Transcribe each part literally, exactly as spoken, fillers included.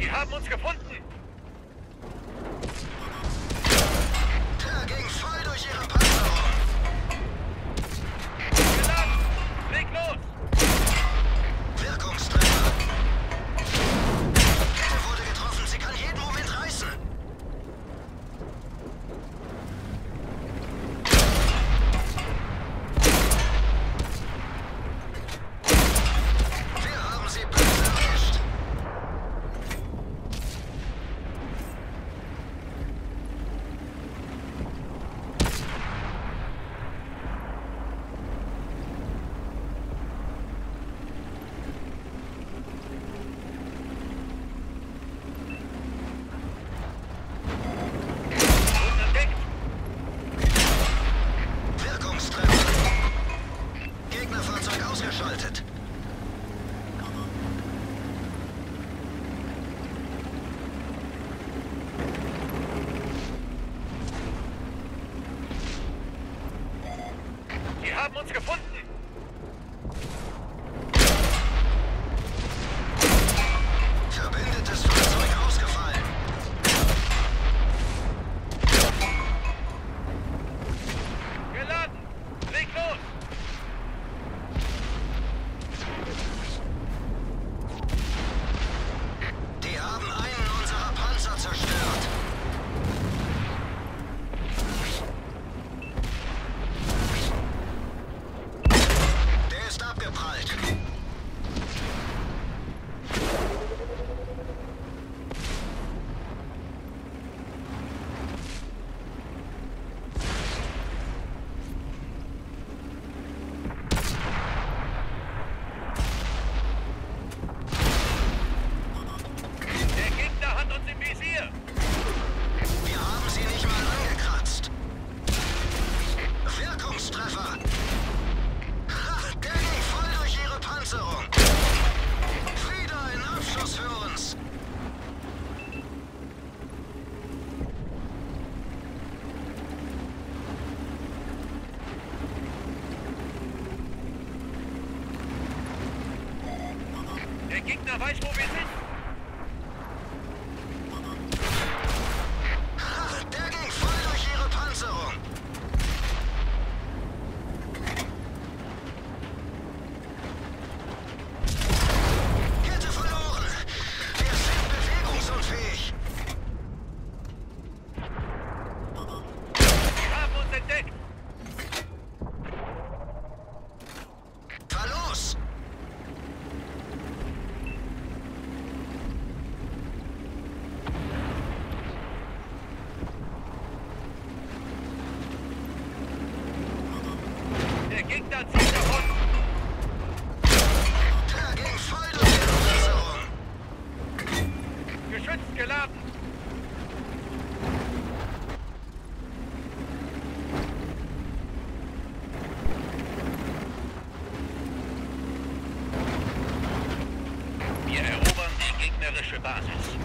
Sie haben uns gefunden! Der ging voll durch ihre Panzerung. Geladen! Leg los! Wirkungstreffer. Kette wurde getroffen. Sie kann jeden Moment reißen. Wir haben sie böse erwischt. Boden entdeckt! Wirkungstreffer. Gegnerfahrzeug ausgeschaltet. Sie haben uns gefunden! Verbündetes Fahrzeug ausgefallen. Geladen! Leg los! Die haben einen unserer Panzer zerstört. Der ist abgeprallt. Der Gegner hat uns im Visier! Wir haben sie nicht mal angekratzt. Wirkungstreffer. Ha, der ging voll durch ihre Panzerung. Wieder ein Abschuss für uns. Der Gegner weiß, wo wir sind! Ha, der ging voll durch ihre Panzerung. Kette verloren. Wir sind bewegungsunfähig. Sie haben uns entdeckt! Verlust. Der Gegner zieht davon! Der ging voll durch ihre Panzerung. Geschützt geladen! Wir erobern die gegnerische Basis.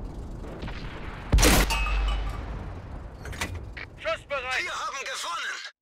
Schussbereit! Wir haben gewonnen.